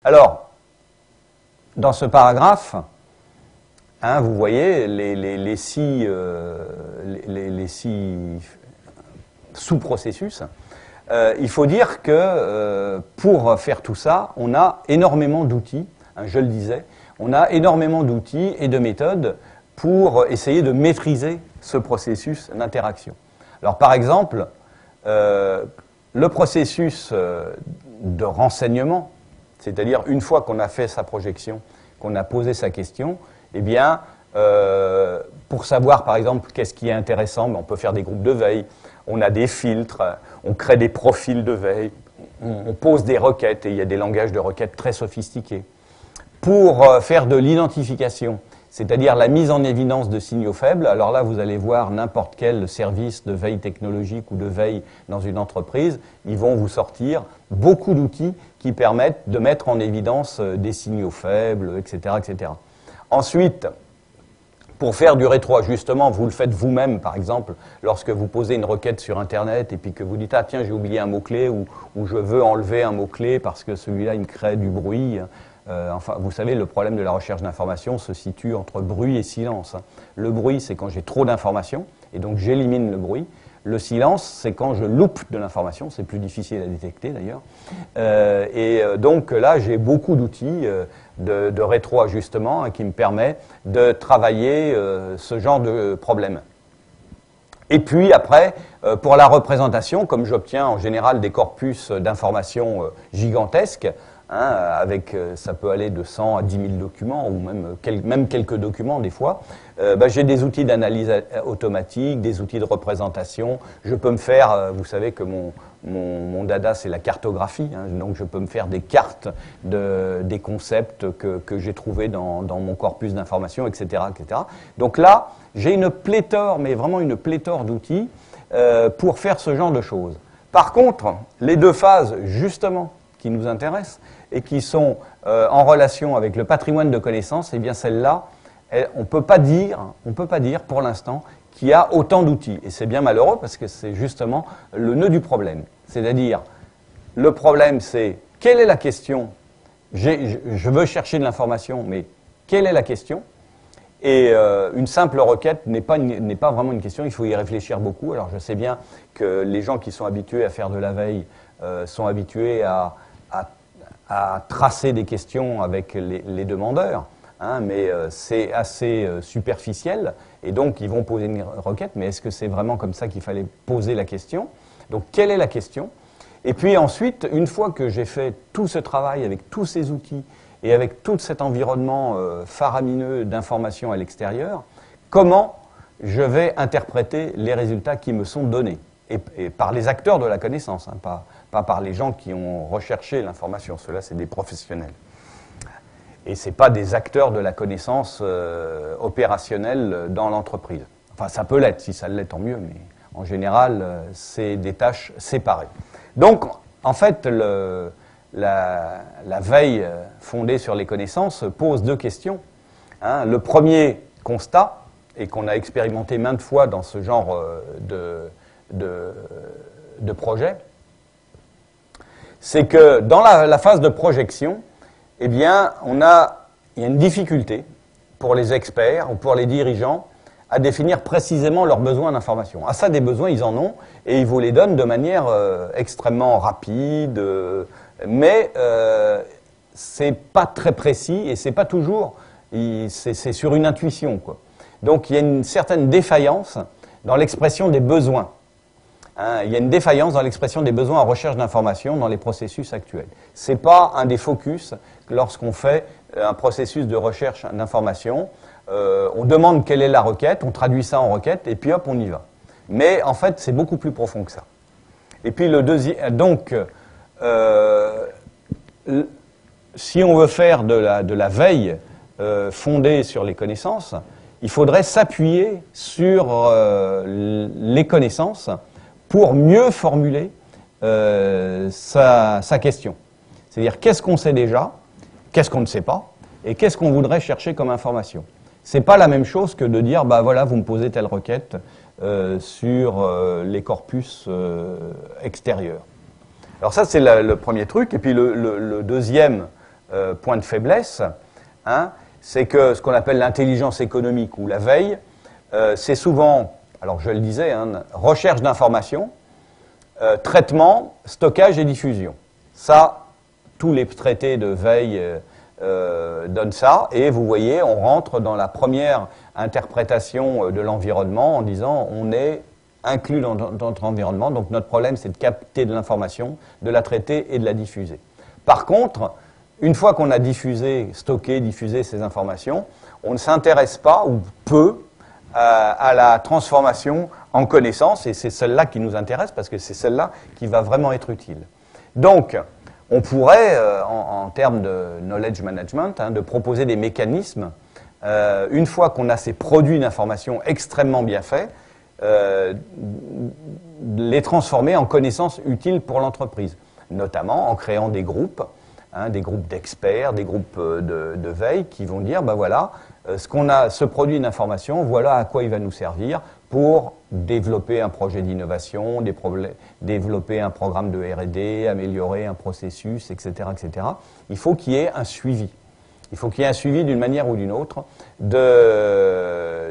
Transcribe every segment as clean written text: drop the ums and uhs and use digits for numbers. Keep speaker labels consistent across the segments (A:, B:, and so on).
A: Alors, dans ce paragraphe, hein, vous voyez les six sous-processus. Il faut dire que pour faire tout ça, on a énormément d'outils, hein, je le disais, on a énormément d'outils et de méthodes pour essayer de maîtriser ce processus d'interaction. Alors par exemple, le processus de renseignement, c'est-à-dire une fois qu'on a fait sa projection, qu'on a posé sa question, eh bien, pour savoir par exemple qu'est-ce qui est intéressant, on peut faire des groupes de veille, on a des filtres, on crée des profils de veille, on pose des requêtes, et il y a des langages de requêtes très sophistiqués. Pour faire de l'identification, c'est-à-dire la mise en évidence de signaux faibles, alors là vous allez voir n'importe quel service de veille technologique ou de veille dans une entreprise, ils vont vous sortir beaucoup d'outils qui permettent de mettre en évidence des signaux faibles, etc., etc. Ensuite, pour faire du rétroajustement, vous le faites vous-même, par exemple, lorsque vous posez une requête sur Internet et puis que vous dites « Ah tiens, j'ai oublié un mot-clé » ou je veux enlever un mot-clé parce que celui-là, il me crée du bruit. Enfin, vous savez, le problème de la recherche d'information se situe entre bruit et silence. Le bruit, c'est quand j'ai trop d'informations, et donc j'élimine le bruit. Le silence, c'est quand je loupe de l'information, c'est plus difficile à détecter d'ailleurs. Donc là, j'ai beaucoup d'outils de rétroajustement qui me permet de travailler ce genre de problème. Et puis après, pour la représentation, comme j'obtiens en général des corpus d'informations gigantesques, hein, avec, ça peut aller de 100 à 10 000 documents, ou même quelques documents des fois, j'ai des outils d'analyse automatique, des outils de représentation. Je peux me faire, vous savez que mon dada c'est la cartographie, hein, donc je peux me faire des cartes des concepts que j'ai trouvés dans mon corpus d'informations, etc., etc. Donc là, j'ai une pléthore, mais vraiment une pléthore d'outils pour faire ce genre de choses. Par contre, les deux phases, justement, qui nous intéressent et qui sont en relation avec le patrimoine de connaissances, eh bien celle-là, on ne peut pas dire pour l'instant qu'il y a autant d'outils. Et c'est bien malheureux parce que c'est justement le nœud du problème. C'est-à-dire, le problème c'est, quelle est la question? Je veux chercher de l'information, mais quelle est la question? Et une simple requête n'est pas vraiment une question, il faut y réfléchir beaucoup. Alors je sais bien que les gens qui sont habitués à faire de la veille sont habitués à tracer des questions avec les demandeurs, hein, mais c'est assez superficiel, et donc ils vont poser une requête, mais est-ce que c'est vraiment comme ça qu'il fallait poser la question? Donc quelle est la question? Et puis ensuite, une fois que j'ai fait tout ce travail avec tous ces outils, et avec tout cet environnement faramineux d'informations à l'extérieur, comment je vais interpréter les résultats qui me sont donnés, et par les acteurs de la connaissance, hein, pas par les gens qui ont recherché l'information. Ceux-là, c'est des professionnels. Et ce n'est pas des acteurs de la connaissance opérationnelle dans l'entreprise. Enfin, ça peut l'être, si ça l'est, tant mieux, mais en général, c'est des tâches séparées. Donc, en fait, la veille fondée sur les connaissances pose deux questions. Hein. Le premier constat, et qu'on a expérimenté maintes fois dans ce genre de projet, c'est que dans la phase de projection, eh bien, il y a une difficulté pour les experts ou pour les dirigeants à définir précisément leurs besoins d'information. Ah ça, des besoins, ils en ont, et ils vous les donnent de manière extrêmement rapide, mais c'est pas très précis, et c'est pas toujours, c'est sur une intuition, quoi. Donc il y a une certaine défaillance dans l'expression des besoins. Hein, il y a une défaillance dans l'expression des besoins en recherche d'information dans les processus actuels. Ce n'est pas un des focus lorsqu'on fait un processus de recherche d'information. On demande quelle est la requête, on traduit ça en requête, et puis hop, on y va. Mais en fait, c'est beaucoup plus profond que ça. Et puis le deuxième, donc, si on veut faire de la veille fondée sur les connaissances, il faudrait s'appuyer sur les connaissances pour mieux formuler sa question. C'est-à-dire, qu'est-ce qu'on sait déjà, qu'est-ce qu'on ne sait pas, et qu'est-ce qu'on voudrait chercher comme information. C'est pas la même chose que de dire, bah voilà, vous me posez telle requête sur les corpus extérieurs. Alors ça, c'est le premier truc. Et puis le deuxième point de faiblesse, hein, c'est que ce qu'on appelle l'intelligence économique ou la veille, c'est souvent, alors je le disais, hein, recherche d'informations, traitement, stockage et diffusion. Ça, tous les traités de veille donnent ça, et vous voyez, on rentre dans la première interprétation de l'environnement en disant on est inclus dans notre environnement, donc notre problème c'est de capter de l'information, de la traiter et de la diffuser. Par contre, une fois qu'on a diffusé, stocké, diffusé ces informations, on ne s'intéresse pas ou peu à la transformation en connaissance, et c'est celle-là qui nous intéresse parce que c'est celle-là qui va vraiment être utile. Donc, on pourrait, en termes de knowledge management, hein, de proposer des mécanismes, une fois qu'on a ces produits d'information extrêmement bien faits, les transformer en connaissances utiles pour l'entreprise, notamment en créant des groupes d'experts, des groupes de veille qui vont dire, ben voilà, ce produit d'information, voilà à quoi il va nous servir pour développer un projet d'innovation, développer un programme de R&D, améliorer un processus, etc., etc. Il faut qu'il y ait un suivi. Il faut qu'il y ait un suivi d'une manière ou d'une autre de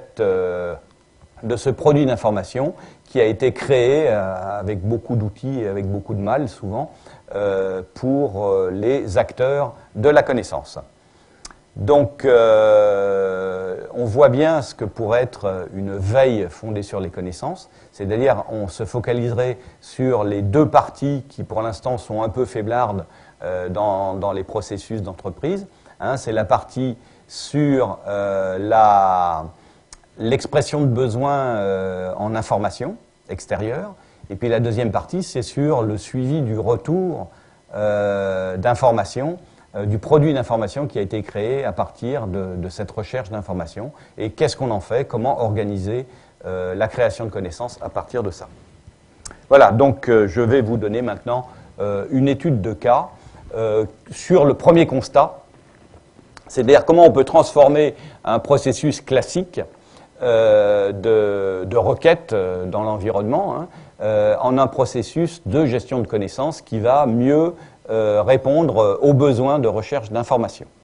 A: ce produit d'information qui a été créé avec beaucoup d'outils et avec beaucoup de mal, souvent, pour les acteurs de la connaissance. Donc, on voit bien ce que pourrait être une veille fondée sur les connaissances, c'est-à-dire on se focaliserait sur les deux parties qui, pour l'instant, sont un peu faiblardes dans les processus d'entreprise. Hein, c'est la partie sur l'expression de besoins en information extérieure, et puis la deuxième partie, c'est sur le suivi du retour d'informations, du produit d'information qui a été créé à partir de cette recherche d'informations, et qu'est-ce qu'on en fait, comment organiser la création de connaissances à partir de ça. Voilà, donc je vais vous donner maintenant une étude de cas sur le premier constat, c'est-à-dire comment on peut transformer un processus classique de requête dans l'environnement, hein, en un processus de gestion de connaissances qui va mieux répondre aux besoins de recherche d'informations.